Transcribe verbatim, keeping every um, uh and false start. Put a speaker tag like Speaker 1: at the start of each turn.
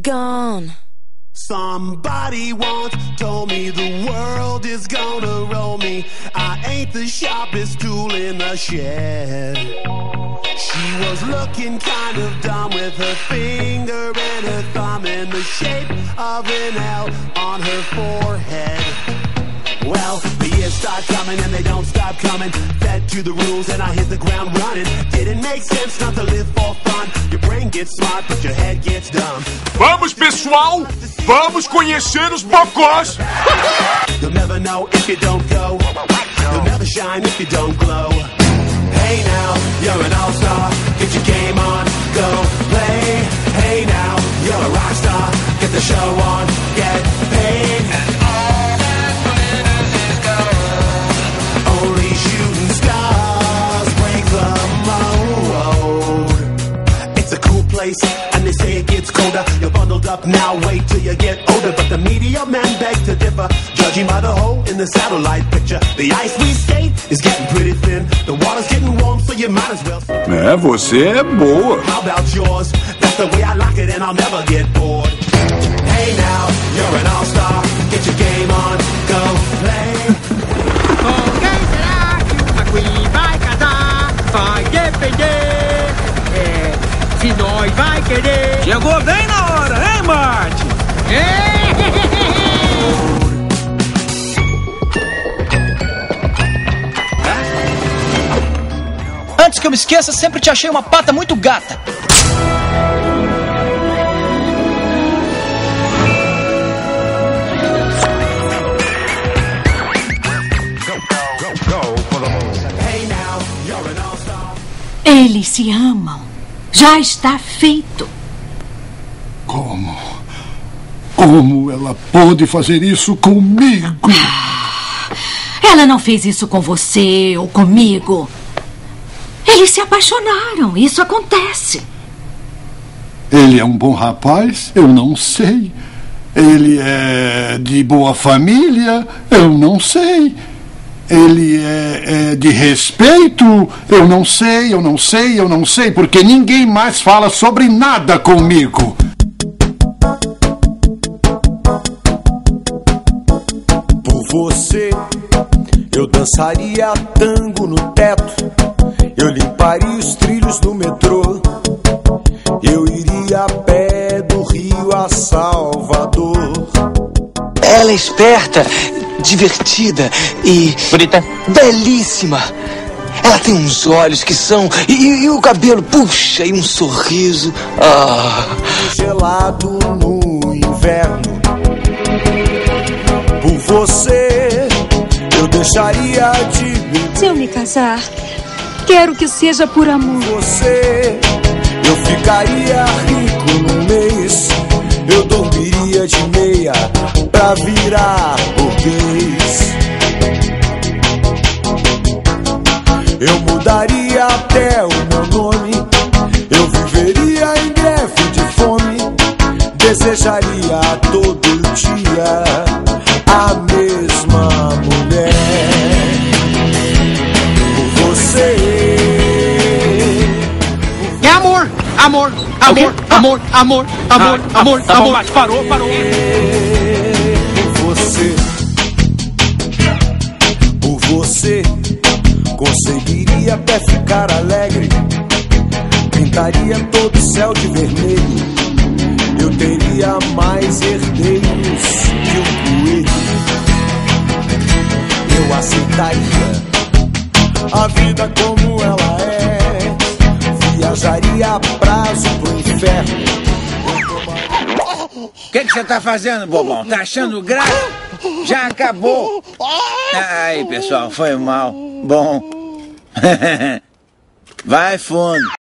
Speaker 1: gone.
Speaker 2: Somebody once told me the world is gonna roll me. I ain't the sharpest tool in the shed. She was looking kind of dumb with her finger and her thumb in the shape of an L on her forehead. Well, the years start coming and they don't stop coming. Fed to the rules and I hit the ground running. Didn't make sense not to live for fun. Your brain gets smart but your head gets dumb.
Speaker 3: Vamos, pessoal! Vamos conhecer os bocós!
Speaker 2: You'll never know if you don't go. You'll never shine if you don't glow. Hey now, you're an all-star. Get your game on, go play. Hey now, you're a rock star. Get the show on, get paid. And all that glitters is gold. Only shooting stars break the mold. It's a cool place, and they say it gets colder. You're bundled up now, wait till you get older. But the media men beg to differ, judging by the hole in the satellite picture. The ice we skate is getting pretty thin. The water's getting warm, so you might as well.
Speaker 3: É, você é boa.
Speaker 2: How about yours? That's the way I like it, and I'll never get bored. Hey now, you're an all-star. Get your game on, go play.
Speaker 4: Com quem será que o McQueen vai casar? Vai depender. É, se nós vai querer.
Speaker 5: Chegou bem na hora, hein, Marty?
Speaker 4: É.
Speaker 5: Antes que eu me esqueça, sempre te achei uma pata muito gata.
Speaker 6: Eles se amam. Já está feito.
Speaker 7: Como? Como ela pôde fazer isso comigo?
Speaker 6: Ah, ela não fez isso com você ou comigo. Eles se apaixonaram. Isso acontece.
Speaker 7: Ele é um bom rapaz? Eu não sei. Ele é de boa família? Eu não sei. Ele é, é de respeito? Eu não sei, eu não sei, eu não sei, porque ninguém mais fala sobre nada comigo.
Speaker 8: Por você, eu dançaria tango no teto. Eu limparia os trilhos do metrô. Eu iria a pé do Rio a Salvador.
Speaker 5: Ela é esperta, divertida e... bonita. Belíssima. Ela tem uns olhos que são... E, e o cabelo, puxa, e um sorriso. Ah.
Speaker 8: Gelado no inverno. Por você, eu deixaria de beber.
Speaker 9: Se eu me casar, quero que seja por amor.
Speaker 8: Por você, eu ficaria rico no mês. Eu dormiria de meia pra virar burguês. Eu mudaria até o meu nome. Eu viveria em greve de fome. Desejaria todo dia a mesma mulher. Por você.
Speaker 4: É amor, amor, amor, amor, amor, amor,
Speaker 5: ah,
Speaker 4: amor,
Speaker 5: tá
Speaker 4: amor.
Speaker 5: bom, mas parou, parou.
Speaker 8: Por você, por você, conseguiria até ficar alegre. Pintaria todo o céu de vermelho. Eu teria mais herdeiros que um coelho. Eu aceitaria a vida como ela é. Viajaria a prazo pro inferno.
Speaker 10: O que que você tá fazendo, bobão? Tá achando graça? Já acabou. Aí, pessoal, foi mal. Bom. Vai fundo.